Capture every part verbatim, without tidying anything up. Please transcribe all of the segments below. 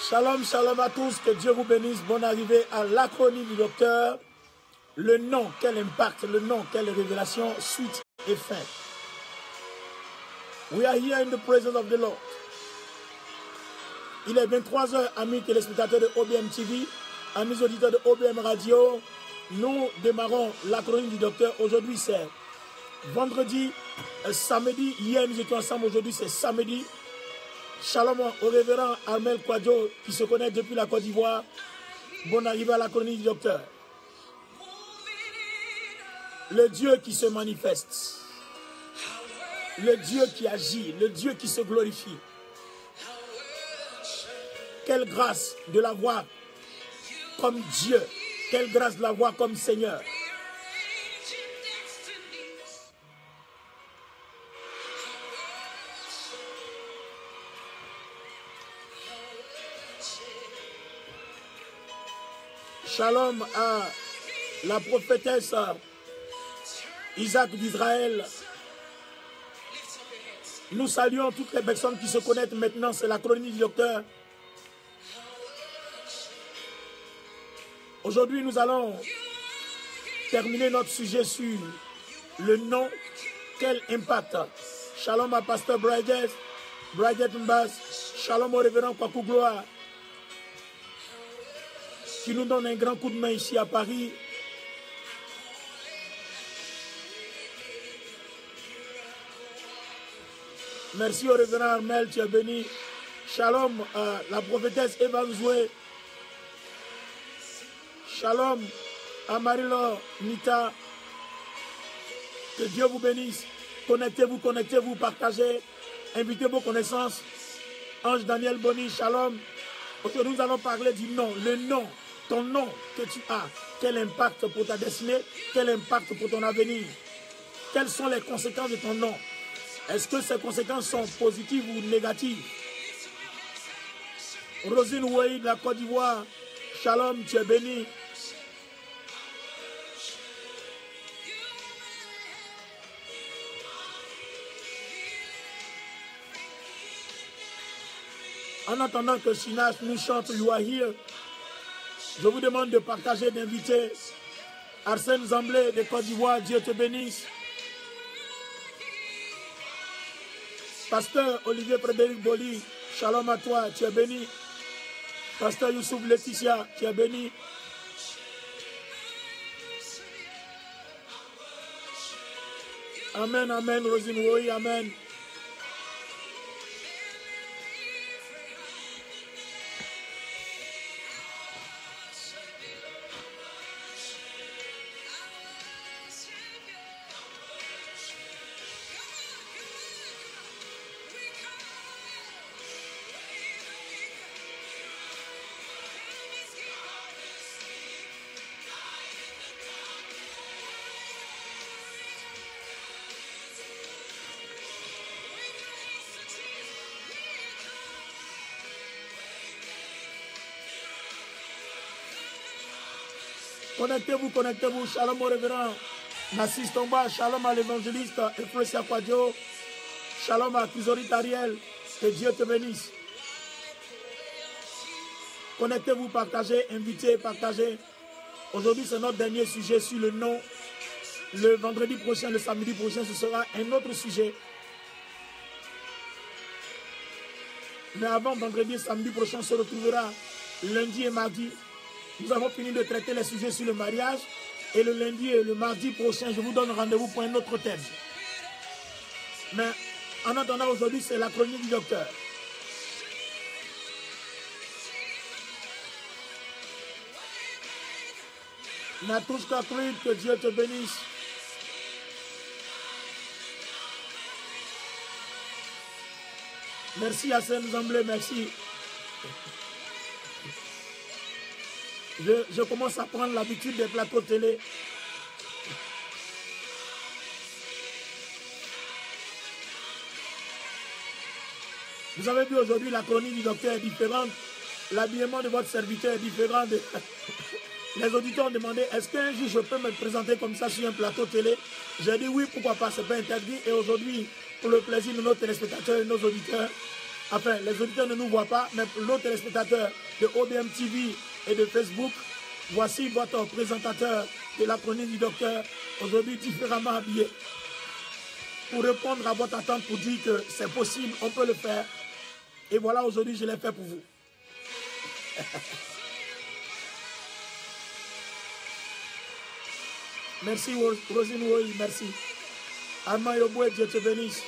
Shalom, shalom à tous, que Dieu vous bénisse. Bonne arrivée à la chronique du docteur. Le nom, quel impact, le nom, quelle révélation, suite et fin. We are here in the presence of the Lord. Il est vingt-trois heures, amis téléspectateurs de O B M T V, amis auditeurs de O B M Radio. Nous démarrons la chronique du docteur. Aujourd'hui, c'est vendredi, euh, samedi. Hier, nous étions ensemble. Aujourd'hui, c'est samedi. Shalom au révérend Armel Kwadjo qui se connaît depuis la Côte d'Ivoire. Bonne arrivée à la chronique du docteur. Le Dieu qui se manifeste. Le Dieu qui agit. Le Dieu qui se glorifie. Quelle grâce de la voir comme Dieu. Quelle grâce de la voir comme Seigneur. Shalom à la prophétesse Isaac d'Israël. Nous saluons toutes les personnes qui se connaissent maintenant. C'est la chronique du docteur. Aujourd'hui, nous allons terminer notre sujet sur le nom. Quel impact. Shalom à pasteur Bridget, Bridget Mbas. Shalom au révérend Kwaku Gloire, qui nous donne un grand coup de main ici à Paris. Merci au révérend Armel, tu es béni. Shalom à la prophétesse Evan Zoué. Shalom à Marie-Laure Nita. Que Dieu vous bénisse. Connectez-vous, connectez-vous, partagez. Invitez vos connaissances. Ange Daniel Boni, shalom. Aujourd'hui, nous allons parler du nom. Le nom. Ton nom que tu as, quel impact pour ta destinée, quel impact pour ton avenir. Quelles sont les conséquences de ton nom? Est-ce que ces conséquences sont positives ou négatives? Rosine Ouaï de la Côte d'Ivoire, shalom, tu es béni. En attendant que Shinash nous chante You Are Here, je vous demande de partager, d'inviter Arsène Zamblé de Côte d'Ivoire, Dieu te bénisse. Pasteur Olivier Frédéric Boli, shalom à toi, tu es béni. Pasteur Youssouf Laetitia, tu es béni. Amen, amen, Rosine Woy, amen. Connectez-vous, connectez-vous. Shalom au révérend Nassis Tomba. Shalom à l'évangéliste Efrosia Kwadjo. Shalom à Kizorit Ariel. Que Dieu te bénisse. Connectez-vous, partagez, invitez, partagez. Aujourd'hui, c'est notre dernier sujet sur le nom. Le vendredi prochain, le samedi prochain, ce sera un autre sujet. Mais avant vendredi et samedi prochain, on se retrouvera lundi et mardi. Nous avons fini de traiter les sujets sur le mariage. Et le lundi et le mardi prochain, je vous donne rendez-vous pour un autre thème. Mais en attendant, aujourd'hui, c'est la chronique du docteur. Natouchka Creed, que Dieu te bénisse. Merci à Saint-Zamblé, merci. Je, je commence à prendre l'habitude des plateaux télé. Vous avez vu aujourd'hui, la chronique du docteur est différente. L'habillement de votre serviteur est différent. De... Les auditeurs ont demandé, est-ce qu'un jour je peux me présenter comme ça sur un plateau télé? J'ai dit oui, pourquoi pas, c'est pas interdit. Et aujourd'hui, pour le plaisir de nos téléspectateurs et de nos auditeurs, Enfin, les auditeurs ne nous voient pas, mais l'autre téléspectateur de O B M T V et de Facebook, voici votre présentateur de la chronique du docteur, aujourd'hui différemment habillé, pour répondre à votre attente, pour dire que c'est possible, on peut le faire. Et voilà, aujourd'hui, je l'ai fait pour vous. Merci, Rosine Woy, merci. Armand Yoboué, Dieu te bénisse.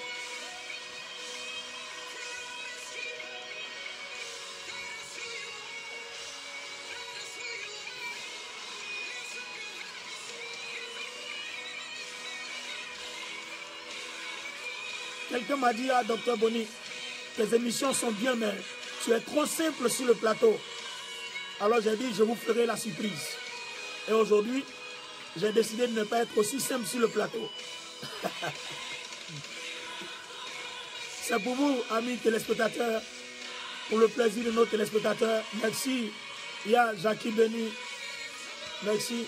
Quelqu'un m'a dit à Docteur Boni, tes émissions sont bien, mais tu es trop simple sur le plateau. Alors j'ai dit, je vous ferai la surprise. Et aujourd'hui, j'ai décidé de ne pas être aussi simple sur le plateau. C'est pour vous, amis téléspectateurs, pour le plaisir de nos téléspectateurs. Merci. Il y a Jackie Beni. Merci.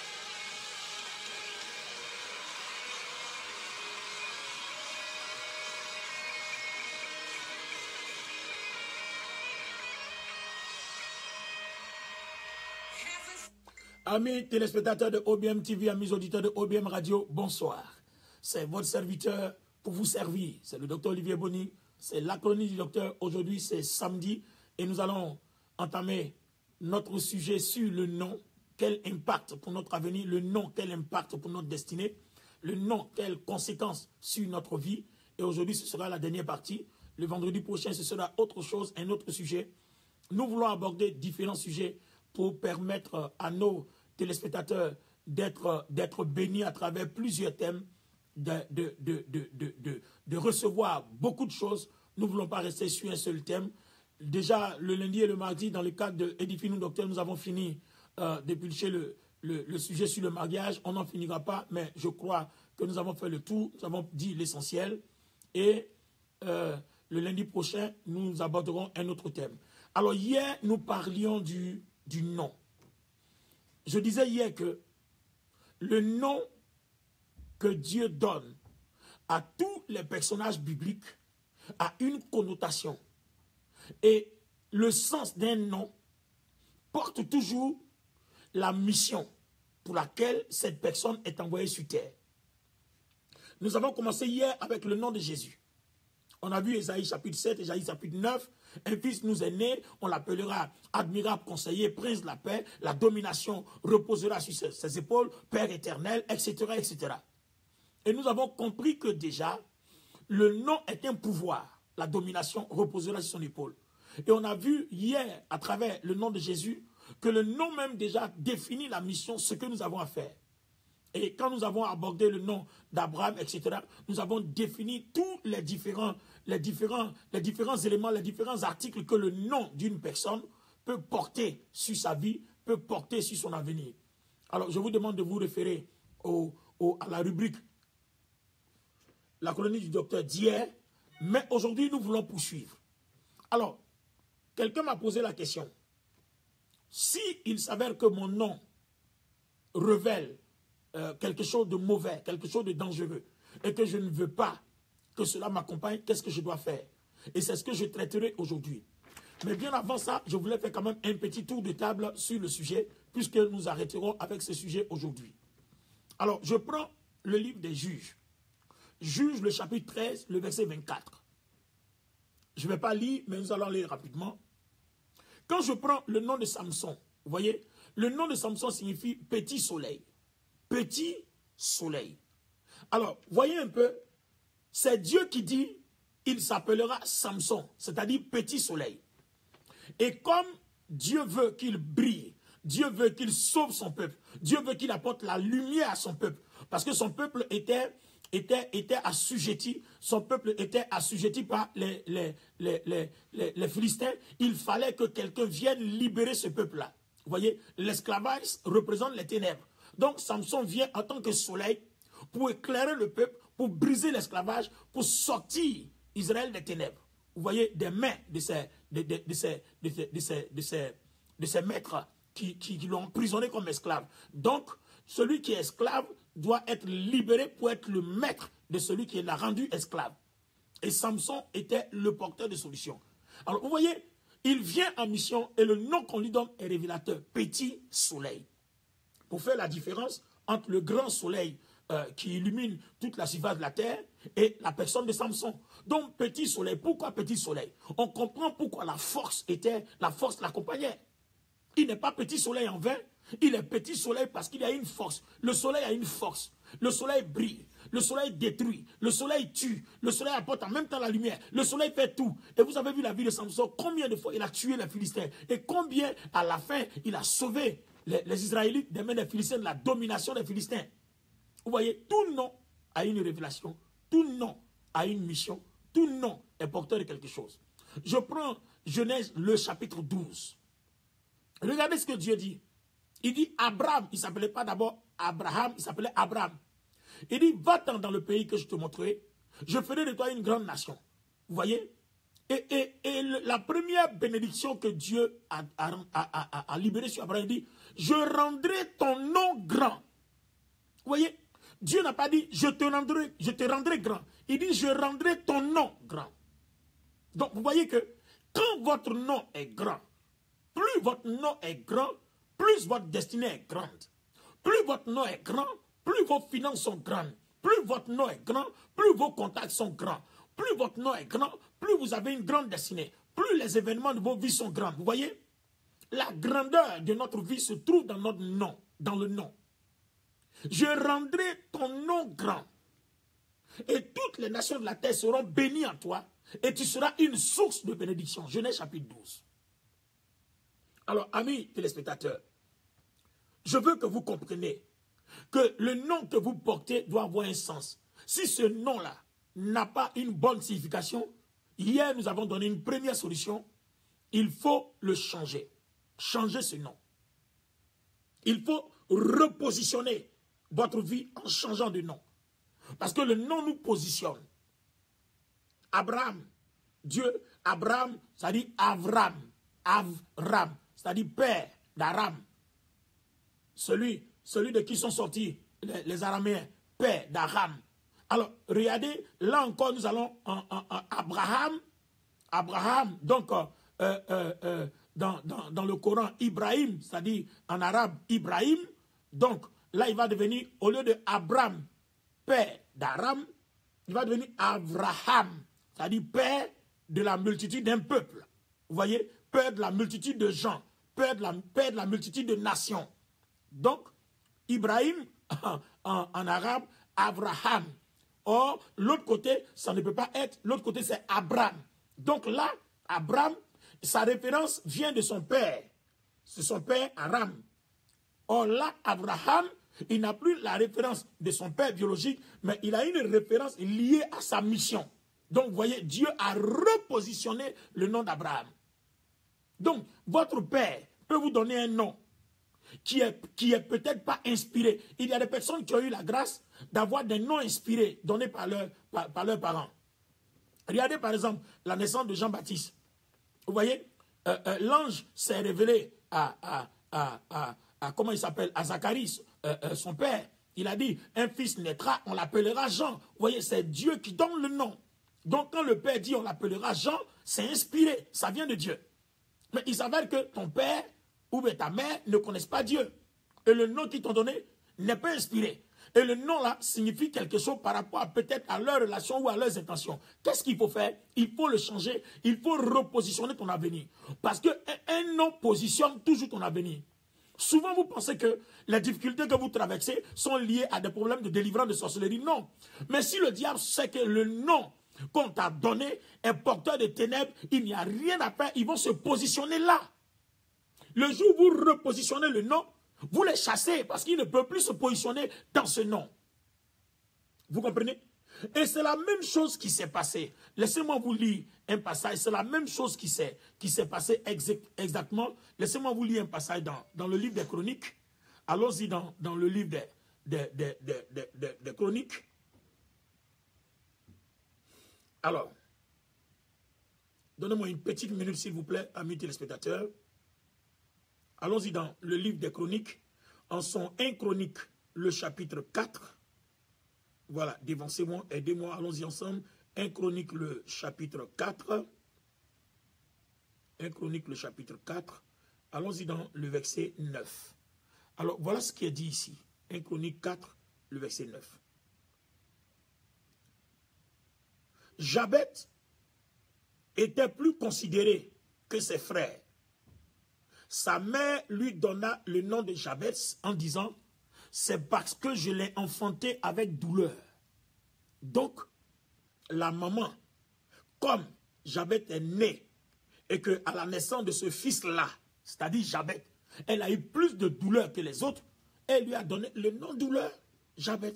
Amis téléspectateurs de O B M T V, amis auditeurs de O B M Radio, bonsoir. C'est votre serviteur pour vous servir. C'est le docteur Olivier Boni. C'est la chronique du docteur. Aujourd'hui, c'est samedi et nous allons entamer notre sujet sur le nom. Quel impact pour notre avenir? Le nom, quel impact pour notre destinée? Le nom, quelles conséquences sur notre vie? Et aujourd'hui, ce sera la dernière partie. Le vendredi prochain, ce sera autre chose, un autre sujet. Nous voulons aborder différents sujets pour permettre à nos téléspectateurs d'être d'être bénis à travers plusieurs thèmes, de, de, de, de, de, de, de recevoir beaucoup de choses. Nous ne voulons pas rester sur un seul thème. Déjà, le lundi et le mardi, dans le cadre de Édifie-nous Docteur, nous avons fini euh, d'éplucher le, le, le sujet sur le mariage. On n'en finira pas, mais je crois que nous avons fait le tour. Nous avons dit l'essentiel. Et euh, le lundi prochain, nous aborderons un autre thème. Alors, hier, nous parlions du, du nom. Je disais hier que le nom que Dieu donne à tous les personnages bibliques a une connotation. Et le sens d'un nom porte toujours la mission pour laquelle cette personne est envoyée sur terre. Nous avons commencé hier avec le nom de Jésus. On a vu Ésaïe chapitre sept, Ésaïe chapitre neuf. Un fils nous est né, on l'appellera admirable conseiller, prince de la paix, la domination reposera sur ses, ses épaules, Père éternel, et cetera, et cetera. Et nous avons compris que déjà, le nom est un pouvoir. La domination reposera sur son épaule. Et on a vu hier, à travers le nom de Jésus, que le nom même déjà définit la mission, ce que nous avons à faire. Et quand nous avons abordé le nom d'Abraham, et cetera, nous avons défini tous les différents, les, différents, les différents éléments, les différents articles que le nom d'une personne peut porter sur sa vie, peut porter sur son avenir. Alors, je vous demande de vous référer au, au, à la rubrique La colonie du docteur d'hier, mais aujourd'hui, nous voulons poursuivre. Alors, quelqu'un m'a posé la question. Si il s'avère que mon nom révèle Euh, quelque chose de mauvais, quelque chose de dangereux, et que je ne veux pas que cela m'accompagne, qu'est-ce que je dois faire? Et c'est ce que je traiterai aujourd'hui. Mais bien avant ça, je voulais faire quand même un petit tour de table sur le sujet, puisque nous arrêterons avec ce sujet aujourd'hui. Alors, je prends le livre des Juges. Juges, le chapitre treize, le verset vingt-quatre. Je ne vais pas lire, mais nous allons lire rapidement. Quand je prends le nom de Samson, vous voyez, le nom de Samson signifie petit soleil. Petit soleil. Alors, voyez un peu, c'est Dieu qui dit, il s'appellera Samson, c'est-à-dire petit soleil. Et comme Dieu veut qu'il brille, Dieu veut qu'il sauve son peuple, Dieu veut qu'il apporte la lumière à son peuple, parce que son peuple était, était, était assujetti, son peuple était assujetti par les, les, les, les, les, les Philistins, il fallait que quelqu'un vienne libérer ce peuple-là. Vous voyez, l'esclavage représente les ténèbres. Donc Samson vient en tant que soleil pour éclairer le peuple, pour briser l'esclavage, pour sortir Israël des ténèbres. Vous voyez, des mains de ces, de, de, de ces, de ces, de ces, de ces, de ces maîtres qui, qui, qui l'ont emprisonné comme esclave. Donc, celui qui est esclave doit être libéré pour être le maître de celui qui l'a rendu esclave. Et Samson était le porteur de solutions. Alors, vous voyez, il vient en mission et le nom qu'on lui donne est révélateur. Petit soleil. Pour faire la différence entre le grand soleil euh, qui illumine toute la surface de la terre et la personne de Samson. Donc, petit soleil. Pourquoi petit soleil? On comprend pourquoi la force était, la force l'accompagnait. Il n'est pas petit soleil en vain. Il est petit soleil parce qu'il a une force. Le soleil a une force. Le soleil brille. Le soleil détruit. Le soleil tue. Le soleil apporte en même temps la lumière. Le soleil fait tout. Et vous avez vu la vie de Samson. Combien de fois il a tué les Philistins. Et combien à la fin il a sauvé les, les Israélites des mains des Philistins, de la domination des Philistins. Vous voyez, tout nom a une révélation. Tout nom a une mission. Tout nom est porteur de quelque chose. Je prends Genèse le chapitre douze. Regardez ce que Dieu dit. Il dit Abraham, il ne s'appelait pas d'abord Abraham, il s'appelait Abraham. Il dit, va-t'en dans le pays que je te montrerai, je ferai de toi une grande nation. Vous voyez? Et, et, et le, la première bénédiction que Dieu a, a, a, a, a libérée sur Abraham, il dit, je rendrai ton nom grand. Vous voyez? Dieu n'a pas dit, je te rendrai, je te rendrai grand. Il dit, je rendrai ton nom grand. Donc, vous voyez que quand votre nom est grand, plus votre nom est grand, plus votre destinée est grande. Plus votre nom est grand, plus vos finances sont grandes. Plus votre nom est grand, plus vos contacts sont grands. Plus votre nom est grand, plus vous avez une grande destinée. Plus les événements de vos vies sont grands. Vous voyez? La grandeur de notre vie se trouve dans notre nom, dans le nom. Je rendrai ton nom grand. Et toutes les nations de la terre seront bénies en toi. Et tu seras une source de bénédiction. Genèse chapitre douze. Alors, amis téléspectateurs, je veux que vous compreniez que le nom que vous portez doit avoir un sens. Si ce nom-là n'a pas une bonne signification, hier nous avons donné une première solution, il faut le changer. Changer ce nom. Il faut repositionner votre vie en changeant de nom. Parce que le nom nous positionne. Abraham, Dieu, Abraham, ça dit Avram, Avram, c'est-à-dire père d'Aram. Celui, celui de qui sont sortis les, les Araméens, père d'Aram. Alors, regardez, là encore, nous allons en, en, en Abraham, Abraham, donc euh, euh, euh, dans, dans, dans le Coran, Ibrahim, c'est-à-dire en arabe, Ibrahim. Donc, là, il va devenir, au lieu de Abraham, père d'Aram, il va devenir Abraham, c'est-à-dire père de la multitude d'un peuple. Vous voyez, père de la multitude de gens, père de la, père de la multitude de nations. Donc, Ibrahim, en, en, en arabe, Abraham. Or, l'autre côté, ça ne peut pas être, l'autre côté, c'est Abraham. Donc là, Abraham, sa référence vient de son père. C'est son père Aram. Or là, Abraham, il n'a plus la référence de son père biologique, mais il a une référence liée à sa mission. Donc, vous voyez, Dieu a repositionné le nom d'Abraham. Donc, votre père peut vous donner un nom qui est, qui est peut-être pas inspiré. Il y a des personnes qui ont eu la grâce d'avoir des noms inspirés donnés par, leur, par, par leurs parents. Regardez par exemple la naissance de Jean-Baptiste. Vous voyez, euh, euh, l'ange s'est révélé à, à, à, à, à, comment il s'appelle, à Zacharie, euh, euh, son père. Il a dit, un fils naîtra, on l'appellera Jean. Vous voyez, c'est Dieu qui donne le nom. Donc quand le père dit, on l'appellera Jean, c'est inspiré, ça vient de Dieu. Mais il s'avère que ton père ou ta mère ne connaissent pas Dieu. Et le nom qu'ils t'ont donné n'est pas inspiré. Et le nom là signifie quelque chose par rapport à peut-être à leur relation ou à leurs intentions. Qu'est-ce qu'il faut faire? Il faut le changer. Il faut repositionner ton avenir. Parce qu'un un nom positionne toujours ton avenir. Souvent vous pensez que les difficultés que vous traversez sont liées à des problèmes de délivrance de sorcellerie. Non. Mais si le diable sait que le nom qu'on t'a donné est porteur de ténèbres, il n'y a rien à faire. Ils vont se positionner là. Le jour où vous repositionnez le nom, vous les chassez parce qu'il ne peut plus se positionner dans ce nom. Vous comprenez? Et c'est la même chose qui s'est passée. Laissez-moi vous lire un passage. C'est la même chose qui s'est qui s'est passée exact, exactement. Laissez-moi vous lire un passage dans, dans le livre des Chroniques. Allons-y dans, dans le livre des, des, des, des, des, des, des Chroniques. Alors, donnez-moi une petite minute s'il vous plaît, amis téléspectateurs. Allons-y dans le livre des Chroniques, en son un Chronique, le chapitre quatre. Voilà, dévancez-moi, aidez-moi, allons-y ensemble. un Chronique le chapitre quatre. un Chronique le chapitre quatre. Allons-y dans le verset neuf. Alors, voilà ce qui est dit ici. un Chronique quatre, le verset neuf. Jabet était plus considéré que ses frères. Sa mère lui donna le nom de Jabet en disant, c'est parce que je l'ai enfanté avec douleur. Donc, la maman, comme Jabet est né, et qu'à la naissance de ce fils-là, c'est-à-dire Jabet, elle a eu plus de douleur que les autres, elle lui a donné le nom douleur, Jabet.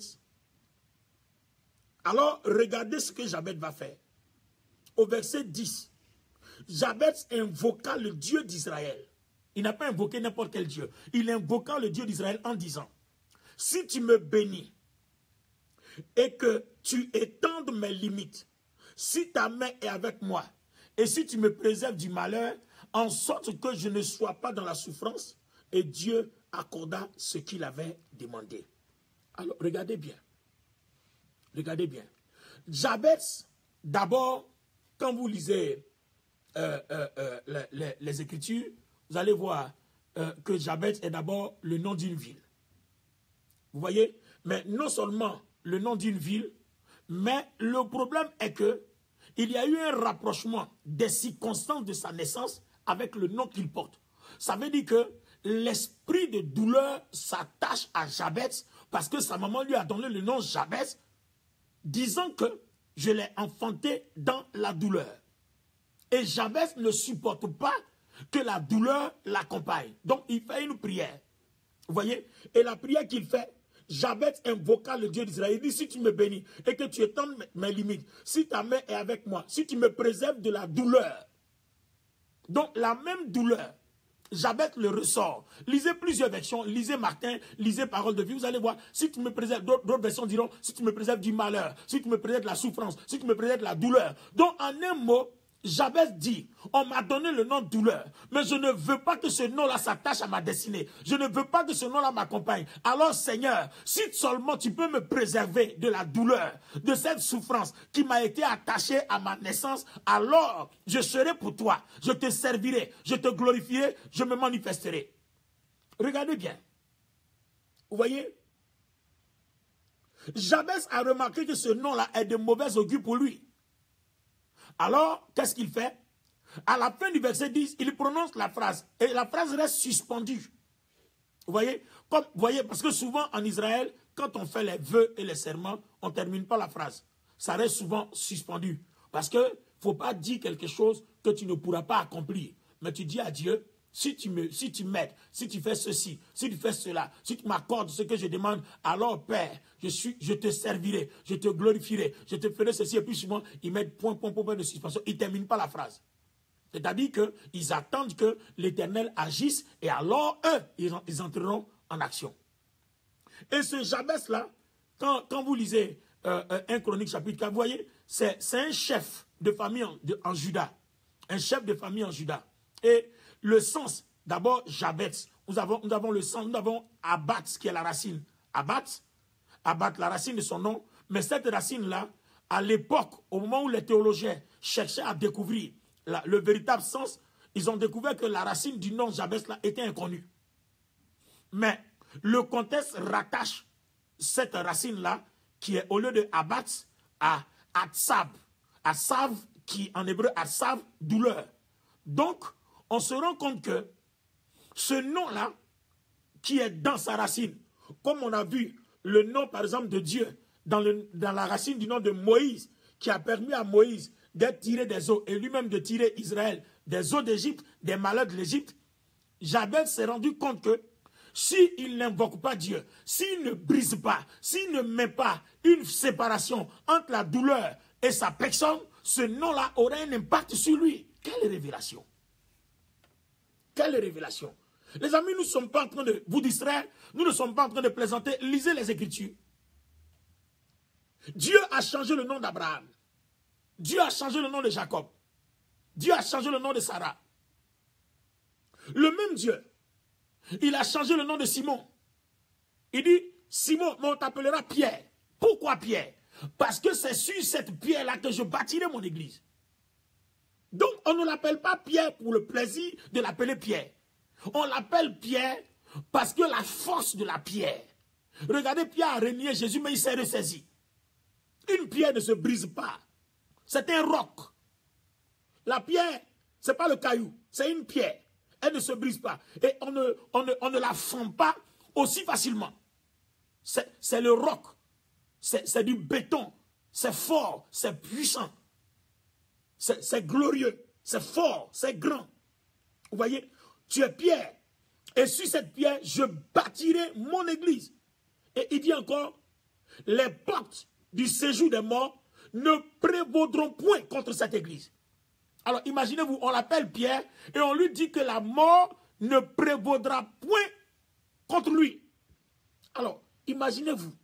Alors, regardez ce que Jabet va faire. Au verset dix, Jabet invoqua le Dieu d'Israël. Il n'a pas invoqué n'importe quel Dieu. Il invoqua le Dieu d'Israël en disant, si tu me bénis et que tu étendes mes limites, si ta main est avec moi, et si tu me préserves du malheur, en sorte que je ne sois pas dans la souffrance, et Dieu accorda ce qu'il avait demandé. Alors, regardez bien. Regardez bien. Jabet, d'abord, quand vous lisez euh, euh, euh, les, les, les Écritures, vous allez voir euh, que Jabet est d'abord le nom d'une ville. Vous voyez? Mais non seulement le nom d'une ville, mais le problème est que il y a eu un rapprochement des circonstances de sa naissance avec le nom qu'il porte. Ça veut dire que l'esprit de douleur s'attache à Jabet parce que sa maman lui a donné le nom Jabet, disant que je l'ai enfanté dans la douleur. Et Jabet ne supporte pas que la douleur l'accompagne. Donc il fait une prière. Vous voyez? Et la prière qu'il fait, Jabet invoqua le Dieu d'Israël. Il dit, si tu me bénis et que tu étendes mes limites, si ta main est avec moi, si tu me préserves de la douleur. Donc la même douleur, Jabet le ressort. Lisez plusieurs versions, lisez Martin, lisez Parole de vie, vous allez voir, si tu me préserves, d'autres versions diront, si tu me préserves du malheur, si tu me préserves de la souffrance, si tu me préserves de la douleur. Donc en un mot, Jabet dit, on m'a donné le nom douleur, mais je ne veux pas que ce nom-là s'attache à ma destinée. Je ne veux pas que ce nom-là m'accompagne. Alors Seigneur, si seulement tu peux me préserver de la douleur, de cette souffrance qui m'a été attachée à ma naissance, alors je serai pour toi. Je te servirai, je te glorifierai, je me manifesterai. Regardez bien. Vous voyez? Jabet a remarqué que ce nom-là est de mauvais augure pour lui. Alors, qu'est-ce qu'il fait? À la fin du verset dix, il prononce la phrase. Et la phrase reste suspendue. Vous voyez? Comme, vous voyez, parce que souvent en Israël, quand on fait les vœux et les serments, on ne termine pas la phrase. Ça reste souvent suspendu. Parce qu'il ne faut pas dire quelque chose que tu ne pourras pas accomplir. Mais tu dis à Dieu, si tu me, si tu m'aides, si tu fais ceci, si tu fais cela, si tu m'accordes ce que je demande, alors Père, je, suis, je te servirai, je te glorifierai, je te ferai ceci. Et puis souvent, ils mettent point, point, point, point de suspension. Ils ne terminent pas la phrase. C'est-à-dire qu'ils attendent que l'Éternel agisse et alors eux, ils, ils entreront en action. Et ce Jabès-là, quand, quand vous lisez euh, un Chronique chapitre quatre, vous voyez, c'est un chef de famille en, de, en Juda. Un chef de famille en Juda. Et le sens, d'abord Jabet, nous avons, nous avons le sens, nous avons Abat, qui est la racine. Abat, Abat, la racine de son nom, mais cette racine-là, à l'époque, au moment où les théologiens cherchaient à découvrir la, le véritable sens, ils ont découvert que la racine du nom Jabès-là était inconnue. Mais le contexte rattache cette racine-là, qui est au lieu de Abat, à Atsab. Atsav, qui en hébreu, Atsav, douleur. Donc, on se rend compte que ce nom-là, qui est dans sa racine, comme on a vu le nom, par exemple, de Dieu, dans, le, dans la racine du nom de Moïse, qui a permis à Moïse d'être tiré des eaux, et lui-même de tirer Israël des eaux d'Égypte, des malheurs de l'Égypte, Jabès s'est rendu compte que s'il n'invoque pas Dieu, s'il ne brise pas, s'il ne met pas une séparation entre la douleur et sa personne, ce nom-là aurait un impact sur lui. Quelle révélation! Quelle révélation! Les amis, nous ne sommes pas en train de vous distraire, nous ne sommes pas en train de plaisanter. Lisez les Écritures. Dieu a changé le nom d'Abraham. Dieu a changé le nom de Jacob. Dieu a changé le nom de Sarah. Le même Dieu, il a changé le nom de Simon. Il dit, Simon, on t'appellera Pierre. Pourquoi Pierre? Parce que c'est sur cette pierre-là que je bâtirai mon église. Donc, on ne l'appelle pas Pierre pour le plaisir de l'appeler Pierre. On l'appelle Pierre parce que la force de la pierre. Regardez, Pierre a renié Jésus, mais il s'est ressaisi. Une pierre ne se brise pas. C'est un roc. La pierre, ce n'est pas le caillou, c'est une pierre. Elle ne se brise pas. Et on ne, on ne, on ne la fend pas aussi facilement. C'est le roc. C'est du béton. C'est fort, c'est puissant. C'est glorieux, c'est fort, c'est grand. Vous voyez, tu es Pierre. Et sur cette pierre, je bâtirai mon église. Et il dit encore, les portes du séjour des morts ne prévaudront point contre cette église. Alors imaginez-vous, on l'appelle Pierre et on lui dit que la mort ne prévaudra point contre lui. Alors, imaginez-vous,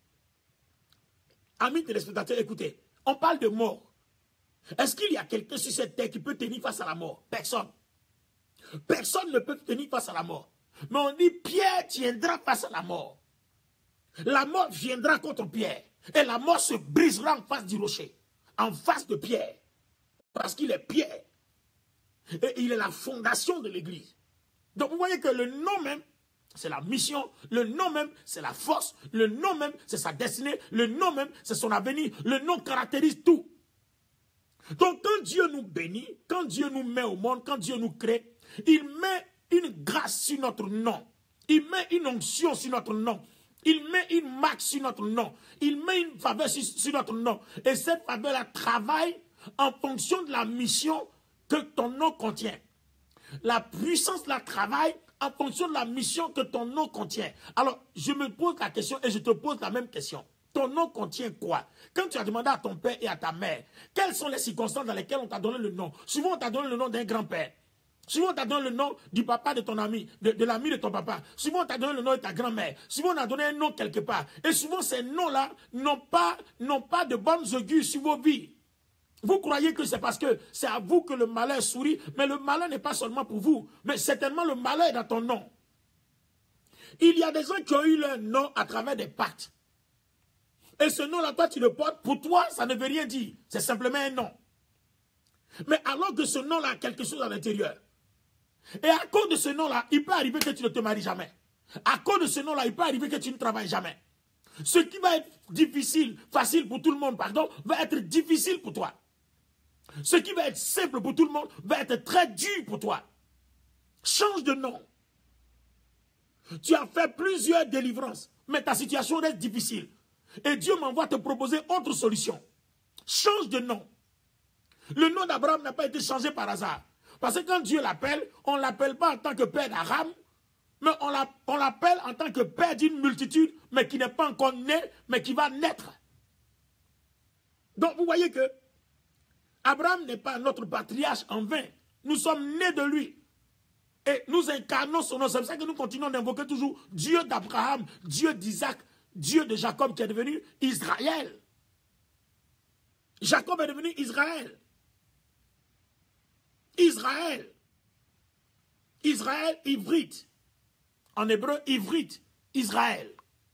amis téléspectateurs, écoutez, on parle de mort. Est-ce qu'il y a quelqu'un sur cette terre qui peut tenir face à la mort? Personne. Personne ne peut tenir face à la mort. Mais on dit Pierre tiendra face à la mort. La mort viendra contre Pierre. Et la mort se brisera en face du rocher. En face de Pierre. Parce qu'il est Pierre. Et il est la fondation de l'église. Donc vous voyez que le nom même, c'est la mission. Le nom même, c'est la force. Le nom même, c'est sa destinée. Le nom même, c'est son avenir. Le nom caractérise tout. Donc quand Dieu nous bénit, quand Dieu nous met au monde, quand Dieu nous crée, il met une grâce sur notre nom. Il met une onction sur notre nom. Il met une marque sur notre nom. Il met une faveur sur, sur notre nom. Et cette faveur-là travaille en fonction de la mission que ton nom contient. La puissance la travaille en fonction de la mission que ton nom contient. Alors, je me pose la question et je te pose la même question. Ton nom contient quoi? Quand tu as demandé à ton père et à ta mère, quelles sont les circonstances dans lesquelles on t'a donné le nom? Souvent, on t'a donné le nom d'un grand-père. Souvent, on t'a donné le nom du papa de ton ami, de, de l'ami de ton papa. Souvent, on t'a donné le nom de ta grand-mère. Souvent, on a donné un nom quelque part. Et souvent, ces noms-là n'ont pas, n'ont pas de bonnes augures sur vos vies. Vous croyez que c'est parce que c'est à vous que le malheur sourit, mais le malheur n'est pas seulement pour vous, mais certainement le malheur est dans ton nom. Il y a des gens qui ont eu leur nom à travers des pactes. Et ce nom-là, toi, tu le portes. Pour toi, ça ne veut rien dire. C'est simplement un nom. Mais alors que ce nom-là a quelque chose à l'intérieur. Et à cause de ce nom-là, il peut arriver que tu ne te maries jamais. À cause de ce nom-là, il peut arriver que tu ne travailles jamais. Ce qui va être difficile, facile pour tout le monde, pardon, va être difficile pour toi. Ce qui va être simple pour tout le monde va être très dur pour toi. Change de nom. Tu as fait plusieurs délivrances, mais ta situation reste difficile. Et Dieu m'envoie te proposer autre solution. Change de nom. Le nom d'Abraham n'a pas été changé par hasard. Parce que quand Dieu l'appelle, on ne l'appelle pas en tant que père d'Aram, mais on l'appelle en tant que père d'une multitude, mais qui n'est pas encore né, mais qui va naître. Donc vous voyez que Abraham n'est pas notre patriarche en vain. Nous sommes nés de lui. Et nous incarnons son nom. C'est pour ça que nous continuons d'invoquer toujours Dieu d'Abraham, Dieu d'Isaac, Dieu de Jacob qui est devenu Israël. Jacob est devenu Israël. Israël. Israël, ivrite. En hébreu, ivrite. Israël.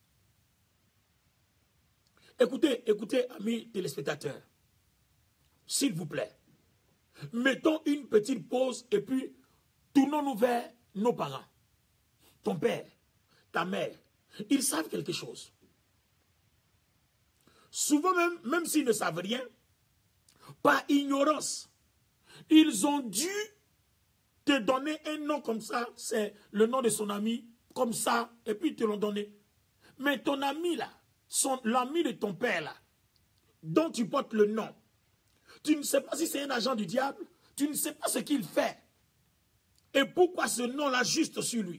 Écoutez, écoutez, amis téléspectateurs. S'il vous plaît. Mettons une petite pause et puis tournons-nous vers nos parents. Ton père, ta mère. Ils savent quelque chose. Souvent même, même s'ils ne savent rien, par ignorance, ils ont dû te donner un nom comme ça, c'est le nom de son ami, comme ça, et puis ils te l'ont donné. Mais ton ami là, l'ami de ton père là, dont tu portes le nom, tu ne sais pas si c'est un agent du diable, tu ne sais pas ce qu'il fait. Et pourquoi ce nom-là juste sur lui?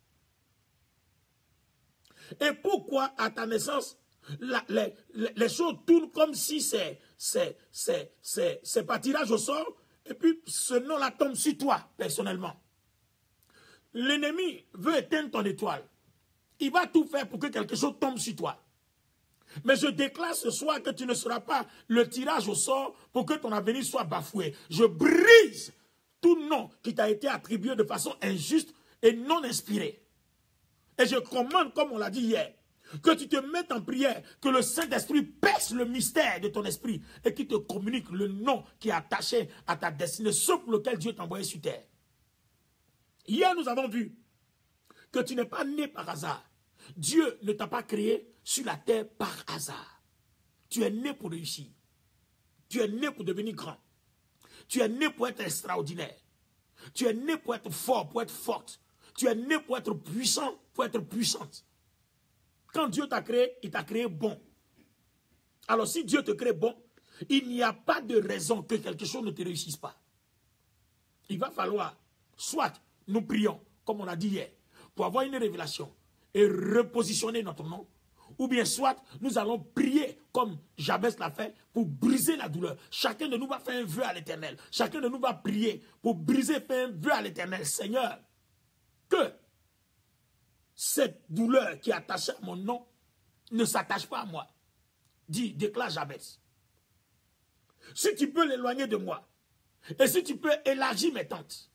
Et pourquoi à ta naissance, la, les, les choses tournent comme si c'est pas tirage au sort, et puis ce nom-là tombe sur toi, personnellement. L'ennemi veut éteindre ton étoile. Il va tout faire pour que quelque chose tombe sur toi. Mais je déclare ce soir que tu ne seras pas le tirage au sort pour que ton avenir soit bafoué. Je brise tout nom qui t'a été attribué de façon injuste et non inspirée. Et je commande, comme on l'a dit hier, Que tu te mettes en prière, que le Saint-Esprit perce le mystère de ton esprit et qu'il te communique le nom qui est attaché à ta destinée, ce pour lequel Dieu t'a envoyé sur terre. Hier, nous avons vu que tu n'es pas né par hasard. Dieu ne t'a pas créé sur la terre par hasard. Tu es né pour réussir. Tu es né pour devenir grand. Tu es né pour être extraordinaire. Tu es né pour être fort, pour être forte. Tu es né pour être puissant, pour être puissante. Quand Dieu t'a créé, il t'a créé bon. Alors si Dieu te crée bon, il n'y a pas de raison que quelque chose ne te réussisse pas. Il va falloir, soit nous prions, comme on a dit hier, pour avoir une révélation et repositionner notre nom, ou bien soit nous allons prier comme Jabez l'a fait pour briser la douleur. Chacun de nous va faire un vœu à l'Éternel. Chacun de nous va prier pour briser, faire un vœu à l'Éternel. Seigneur, que cette douleur qui est attachée à mon nom ne s'attache pas à moi. Dis, déclare Jabez. Si tu peux l'éloigner de moi, et si tu peux élargir mes tentes,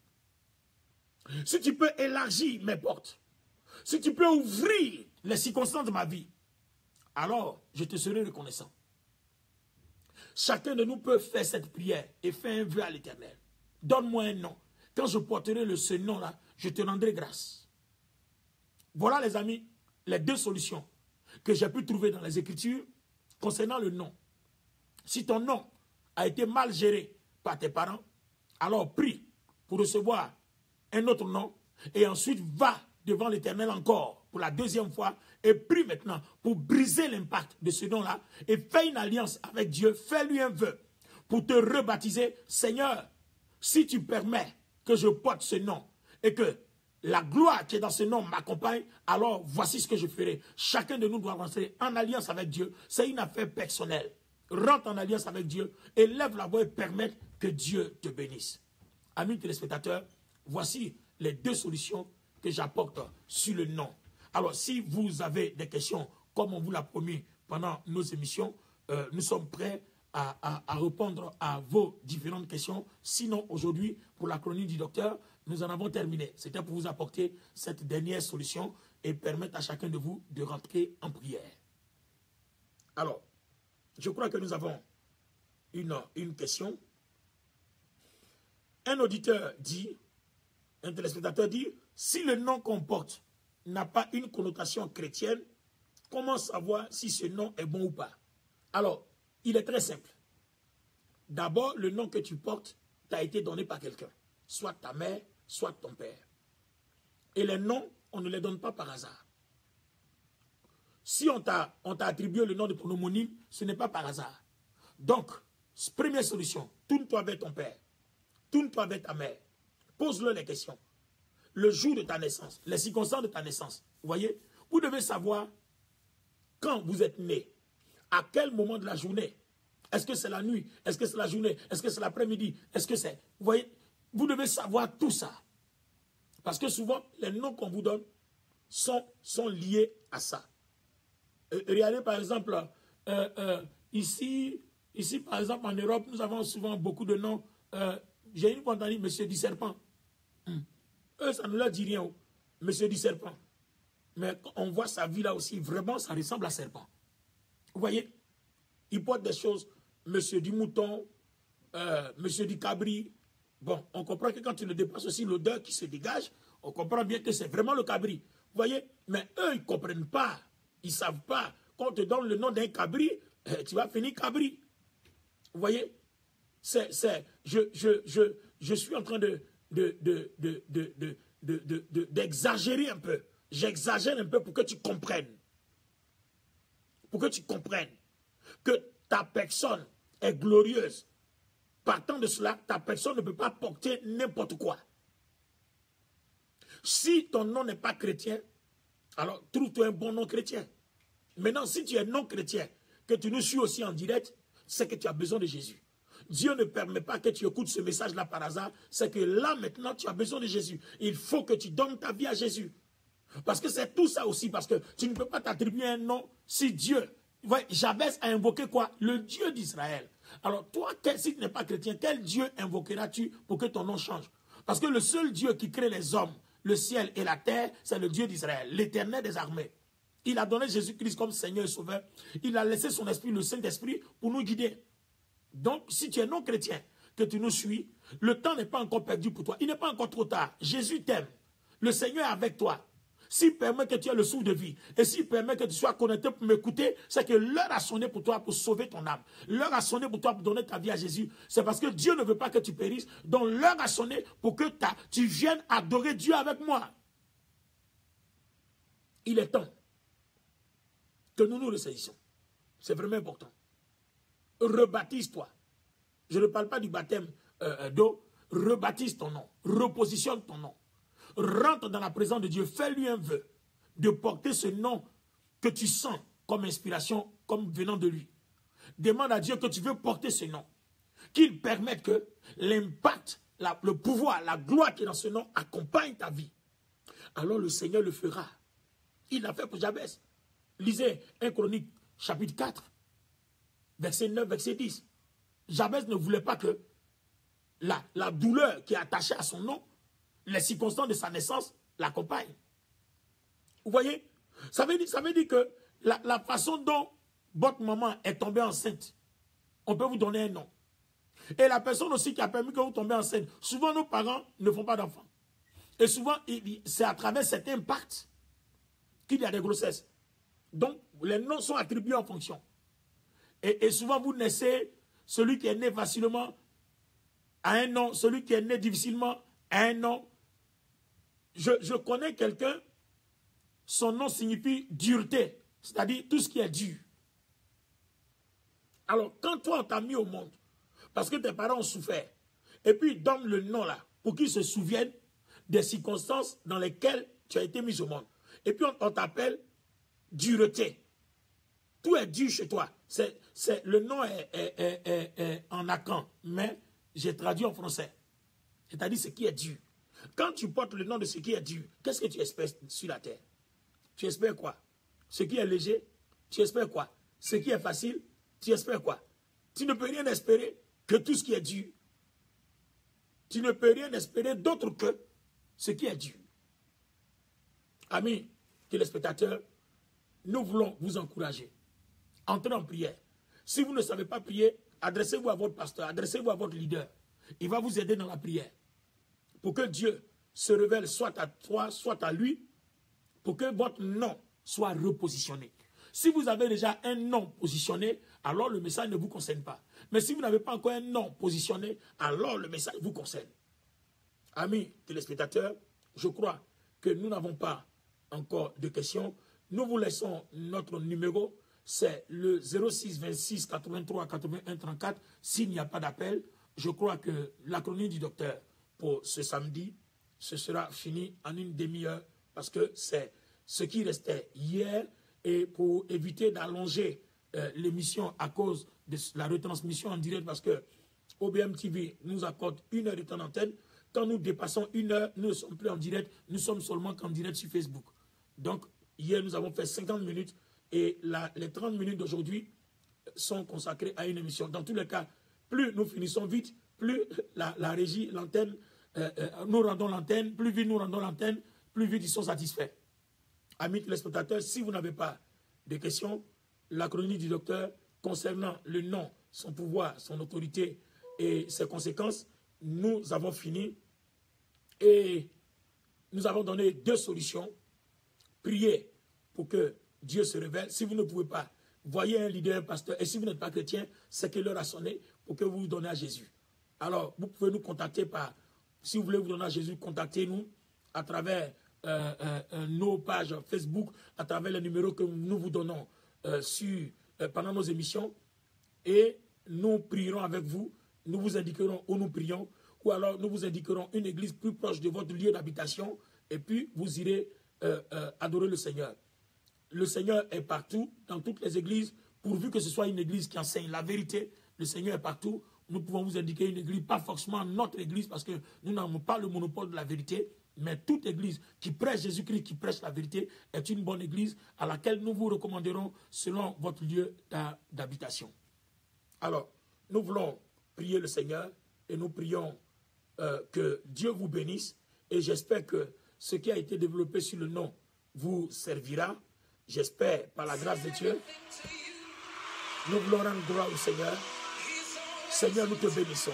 si tu peux élargir mes portes, si tu peux ouvrir les circonstances de ma vie, alors je te serai reconnaissant. Chacun de nous peut faire cette prière et faire un vœu à l'Éternel. Donne-moi un nom. Quand je porterai le, ce nom-là, je te rendrai grâce. Voilà les amis, les deux solutions que j'ai pu trouver dans les Écritures concernant le nom. Si ton nom a été mal géré par tes parents, alors prie pour recevoir un autre nom et ensuite va devant l'Éternel encore pour la deuxième fois et prie maintenant pour briser l'impact de ce nom-là et fais une alliance avec Dieu, fais-lui un vœu pour te rebaptiser. Seigneur, si tu permets que je porte ce nom et que la gloire qui est dans ce nom m'accompagne, alors voici ce que je ferai. Chacun de nous doit rentrer en alliance avec Dieu. C'est une affaire personnelle. Rentre en alliance avec Dieu, élève la voix et permette que Dieu te bénisse. Amis téléspectateurs, voici les deux solutions que j'apporte sur le nom. Alors, si vous avez des questions, comme on vous l'a promis pendant nos émissions, euh, nous sommes prêts à, à, à répondre à vos différentes questions. Sinon, aujourd'hui, pour la chronique du docteur, nous en avons terminé. C'était pour vous apporter cette dernière solution et permettre à chacun de vous de rentrer en prière. Alors, je crois que nous avons une, une question. Un auditeur dit, un téléspectateur dit, si le nom qu'on porte n'a pas une connotation chrétienne, comment savoir si ce nom est bon ou pas? Alors, il est très simple. D'abord, le nom que tu portes t'a été donné par quelqu'un, soit ta mère, soit ton père. Et les noms, on ne les donne pas par hasard. Si on t'a attribué le nom de ton homonyme, ce n'est pas par hasard. Donc, première solution, tourne-toi vers ton père, tourne-toi vers ta mère, pose-le les questions. Le jour de ta naissance, les circonstances de ta naissance, vous voyez, vous devez savoir quand vous êtes né, à quel moment de la journée. Est-ce que c'est la nuit? Est-ce que c'est la journée? Est-ce que c'est l'après-midi? Est-ce que c'est... Vous voyez, vous devez savoir tout ça. Parce que souvent, les noms qu'on vous donne sont, sont liés à ça. Euh, regardez par exemple, euh, euh, ici, ici par exemple en Europe, nous avons souvent beaucoup de noms. Euh, J'ai une fois entendu Monsieur du Serpent. Hum. Eux, ça ne leur dit rien. Monsieur du Serpent. Mais quand on voit sa vie là aussi, vraiment, ça ressemble à serpent. Vous voyez, il porte des choses, Monsieur du Mouton, euh, Monsieur du Cabri. Bon, on comprend que quand tu le dépasses aussi, l'odeur qui se dégage, on comprend bien que c'est vraiment le cabri. Vous voyez, mais eux, ils ne comprennent pas. Ils ne savent pas. Quand on te donne le nom d'un cabri, euh, tu vas finir cabri. Vous voyez, c'est, c'est, je, je, je, je suis en train de, de, de, de, de, de, de, de, de, d'exagérer un peu. J'exagère un peu pour que tu comprennes. Pour que tu comprennes que ta personne est glorieuse. Partant de cela, ta personne ne peut pas porter n'importe quoi. Si ton nom n'est pas chrétien, alors trouve-toi un bon nom chrétien. Maintenant, si tu es non chrétien, que tu nous suis aussi en direct, c'est que tu as besoin de Jésus. Dieu ne permet pas que tu écoutes ce message-là par hasard. C'est que là, maintenant, tu as besoin de Jésus. Il faut que tu donnes ta vie à Jésus. Parce que c'est tout ça aussi. Parce que tu ne peux pas t'attribuer un nom si Dieu... Jabez a invoqué quoi? Le Dieu d'Israël. Alors toi, si tu n'es pas chrétien, quel Dieu invoqueras-tu pour que ton nom change? Parce que le seul Dieu qui crée les hommes, le ciel et la terre, c'est le Dieu d'Israël, l'Éternel des armées. Il a donné Jésus-Christ comme Seigneur et Sauveur. Il a laissé son esprit, le Saint-Esprit, pour nous guider. Donc, si tu es non-chrétien, que tu nous suis, le temps n'est pas encore perdu pour toi. Il n'est pas encore trop tard. Jésus t'aime. Le Seigneur est avec toi. S'il permet que tu aies le souffle de vie, et s'il permet que tu sois connecté pour m'écouter, c'est que l'heure a sonné pour toi pour sauver ton âme. L'heure a sonné pour toi pour donner ta vie à Jésus. C'est parce que Dieu ne veut pas que tu périsses. Donc l'heure a sonné pour que ta, tu viennes adorer Dieu avec moi. Il est temps que nous nous ressaisissions. C'est vraiment important. Rebaptise-toi. Je ne parle pas du baptême euh, d'eau. Rebaptise ton nom. Repositionne ton nom. Rentre dans la présence de Dieu. Fais-lui un vœu de porter ce nom que tu sens comme inspiration, comme venant de lui. Demande à Dieu que tu veux porter ce nom. Qu'il permette que l'impact, le pouvoir, la gloire qui est dans ce nom accompagne ta vie. Alors le Seigneur le fera. Il l'a fait pour Jabez. Lisez un Chronique chapitre quatre, verset neuf, verset dix. Jabez ne voulait pas que la, la douleur qui est attachée à son nom, les circonstances de sa naissance l'accompagnent. Vous voyez? Ça veut dire, ça veut dire que la, la façon dont votre maman est tombée enceinte, on peut vous donner un nom. Et la personne aussi qui a permis que vous tombez enceinte, souvent nos parents ne font pas d'enfants. Et souvent, c'est à travers cet impact qu'il y a des grossesses. Donc, les noms sont attribués en fonction. Et, et souvent, vous naissez, celui qui est né facilement a un nom, celui qui est né difficilement a un nom. Je, je connais quelqu'un, son nom signifie dureté, c'est-à-dire tout ce qui est dur. Alors, quand toi, on t'a mis au monde, parce que tes parents ont souffert, et puis ils donnent le nom là, pour qu'ils se souviennent des circonstances dans lesquelles tu as été mis au monde. Et puis on, on t'appelle dureté. Tout est dur chez toi. C'est, c'est, le nom est, est, est, est, est en akan, mais j'ai traduit en français. C'est-à-dire ce qui est dur. Quand tu portes le nom de ce qui est dur, qu'est-ce que tu espères sur la terre? Tu espères quoi? Ce qui est léger? Tu espères quoi? Ce qui est facile? Tu espères quoi? Tu ne peux rien espérer que tout ce qui est dur. Tu ne peux rien espérer d'autre que ce qui est dur. Amis téléspectateurs, nous voulons vous encourager. Entrez en prière. Si vous ne savez pas prier, adressez-vous à votre pasteur, adressez-vous à votre leader. Il va vous aider dans la prière. Pour que Dieu se révèle soit à toi, soit à lui, pour que votre nom soit repositionné. Si vous avez déjà un nom positionné, alors le message ne vous concerne pas. Mais si vous n'avez pas encore un nom positionné, alors le message vous concerne. Amis téléspectateurs, je crois que nous n'avons pas encore de questions. Nous vous laissons notre numéro, c'est le zéro six vingt-six quatre-vingt-trois quatre-vingt-un trente-quatre. S'il n'y a pas d'appel, je crois que la chronique du docteur pour ce samedi, ce sera fini en une demi-heure parce que c'est ce qui restait hier et pour éviter d'allonger euh, l'émission à cause de la retransmission en direct parce que O B M T V nous accorde une heure de temps d'antenne. Quand nous dépassons une heure, nous ne sommes plus en direct, nous sommes seulement qu'en direct sur Facebook. Donc, hier, nous avons fait cinquante minutes et la, les trente minutes d'aujourd'hui sont consacrées à une émission. Dans tous les cas, plus nous finissons vite, plus la, la régie, l'antenne, euh, euh, nous rendons l'antenne, plus vite nous rendons l'antenne, plus vite ils sont satisfaits. Amis téléspectateurs, si vous n'avez pas de questions, la chronique du docteur concernant le nom, son pouvoir, son autorité et ses conséquences, nous avons fini et nous avons donné deux solutions. Priez pour que Dieu se révèle. Si vous ne pouvez pas, voyez un leader, un pasteur. Et si vous n'êtes pas chrétien, c'est que l'heure a sonné pour que vous vous donniez à Jésus. Alors, vous pouvez nous contacter par, si vous voulez vous donner à Jésus, contactez-nous à travers euh, euh, nos pages Facebook, à travers les numéros que nous vous donnons euh, sur, euh, pendant nos émissions. Et nous prierons avec vous. Nous vous indiquerons où nous prions. Ou alors, nous vous indiquerons une église plus proche de votre lieu d'habitation. Et puis, vous irez Euh, euh, adorer le Seigneur. Le Seigneur est partout, dans toutes les églises, pourvu que ce soit une église qui enseigne la vérité. Le Seigneur est partout. Nous pouvons vous indiquer une église, pas forcément notre église, parce que nous n'avons pas le monopole de la vérité, mais toute église qui prêche Jésus-Christ, qui prêche la vérité, est une bonne église à laquelle nous vous recommanderons selon votre lieu d'habitation. Alors, nous voulons prier le Seigneur et nous prions euh, que Dieu vous bénisse et j'espère que ce qui a été développé sur le nom vous servira. J'espère, par la grâce de Dieu, nous voulons rendre gloire au Seigneur. Seigneur, nous te bénissons.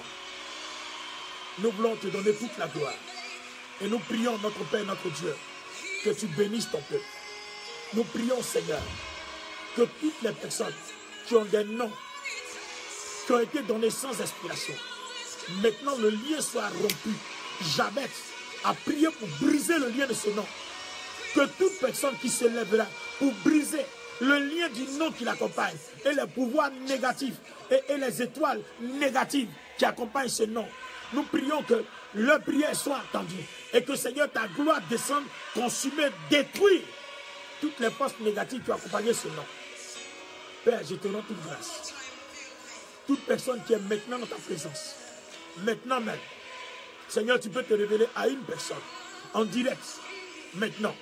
Nous voulons te donner toute la gloire. Et nous prions, notre Père, notre Dieu, que tu bénisses ton peuple. Nous prions, Seigneur, que toutes les personnes qui ont des noms, qui ont été donnés sans inspiration, maintenant le lien soit rompu. Jabez a prié pour briser le lien de ce nom. Que toute personne qui se lèvera pour briser le lien du nom qui l'accompagne et les pouvoirs négatifs et, et les étoiles négatives qui accompagnent ce nom, nous prions que leur prière soit entendue et que Seigneur, ta gloire descende, consumer, détruire toutes les forces négatives qui ont accompagné ce nom. Père, je te rends toute grâce. Toute personne qui est maintenant dans ta présence, maintenant même, Seigneur, tu peux te révéler à une personne, en direct, maintenant.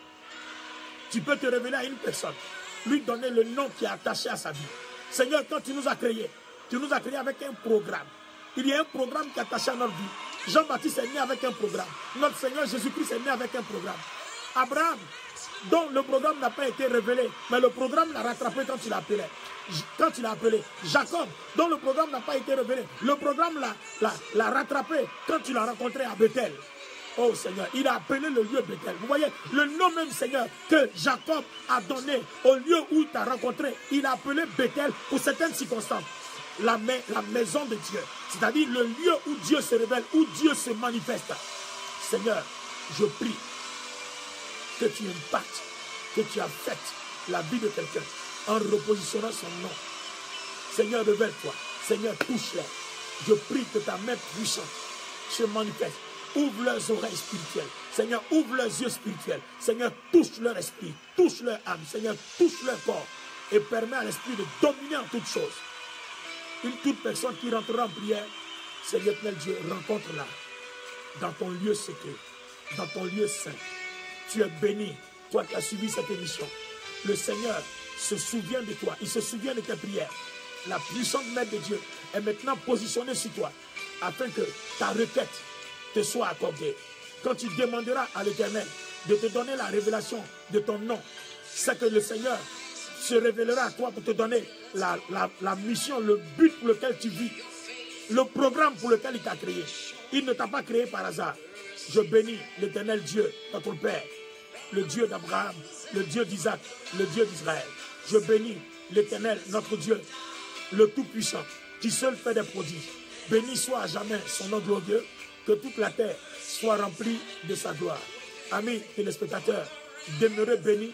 Tu peux te révéler à une personne, lui donner le nom qui est attaché à sa vie. Seigneur, quand tu nous as créés, tu nous as créés avec un programme. Il y a un programme qui est attaché à notre vie. Jean-Baptiste est né avec un programme. Notre Seigneur Jésus-Christ est né avec un programme. Abraham, dont le programme n'a pas été révélé, mais le programme l'a rattrapé quand tu l'as appelé. Quand tu l'as appelé. Jacob, dont le programme n'a pas été révélé, le programme l'a rattrapé quand tu l'as rencontré à Bethel. Oh Seigneur, il a appelé le lieu Bethel. Vous voyez, le nom même Seigneur que Jacob a donné au lieu où il t'a rencontré, il a appelé Bethel pour certaines circonstances. La, la maison de Dieu, c'est-à-dire le lieu où Dieu se révèle, où Dieu se manifeste. Seigneur, je prie que tu impactes, que tu affectes la vie de quelqu'un en repositionnant son nom. Seigneur, révèle-toi. Seigneur, touche-les. Je prie que ta main puissante se manifeste. Ouvre leurs oreilles spirituelles. Seigneur, ouvre leurs yeux spirituels. Seigneur, touche leur esprit, touche leur âme. Seigneur, touche leur corps et permet à l'esprit de dominer en toutes choses. Une toute personne qui rentrera en prière, Seigneur Dieu, rencontre-la dans ton lieu secret, dans ton lieu saint. Tu es béni, toi qui as suivi cette émission. Le Seigneur se souvient de toi, il se souvient de tes prières. La puissante main de Dieu est maintenant positionnée sur toi, afin que ta requête te soit accordée. Quand tu demanderas à l'Éternel de te donner la révélation de ton nom, c'est que le Seigneur se révélera à toi pour te donner la, la, la mission, le but pour lequel tu vis, le programme pour lequel il t'a créé. Il ne t'a pas créé par hasard. Je bénis l'Éternel Dieu, notre Père, le Dieu d'Abraham, le Dieu d'Isaac, le Dieu d'Israël. Je bénis l'Éternel, notre Dieu, le Tout-Puissant, qui seul fait des prodiges. Béni soit à jamais son nom glorieux, que toute la terre soit remplie de sa gloire. Amis téléspectateurs, demeurez bénis.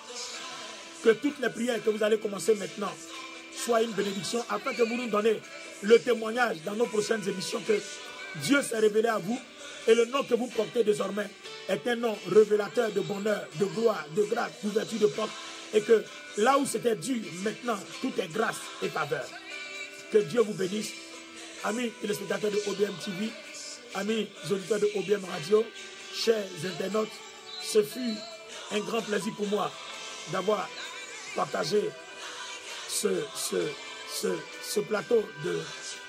Que toutes les prières que vous allez commencer maintenant soient une bénédiction, afin que vous nous donnez le témoignage dans nos prochaines émissions que Dieu s'est révélé à vous et le nom que vous portez désormais est un nom révélateur de bonheur, de gloire, de grâce, d'ouverture de porte, et que là où c'était dur, maintenant tout est grâce et faveur. Que Dieu vous bénisse. Amis téléspectateurs de O B M T V, amis auditeurs de O B M Radio, chers internautes, ce fut un grand plaisir pour moi d'avoir partagé ce, ce, ce, ce plateau de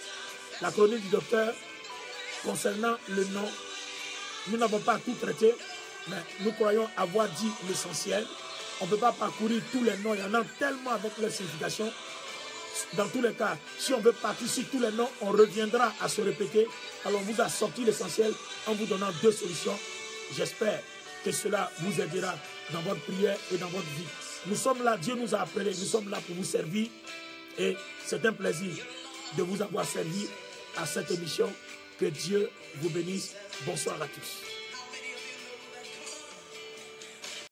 la chronique du docteur concernant le nom. Nous n'avons pas tout traité, mais nous croyons avoir dit l'essentiel. On ne peut pas parcourir tous les noms, il y en a tellement avec leur signification. Dans tous les cas, si on veut partir sur tous les noms, on reviendra à se répéter. Alors on vous a sorti l'essentiel en vous donnant deux solutions. J'espère que cela vous aidera dans votre prière et dans votre vie. Nous sommes là, Dieu nous a appelés, nous sommes là pour vous servir. Et c'est un plaisir de vous avoir servi à cette émission. Que Dieu vous bénisse. Bonsoir à tous.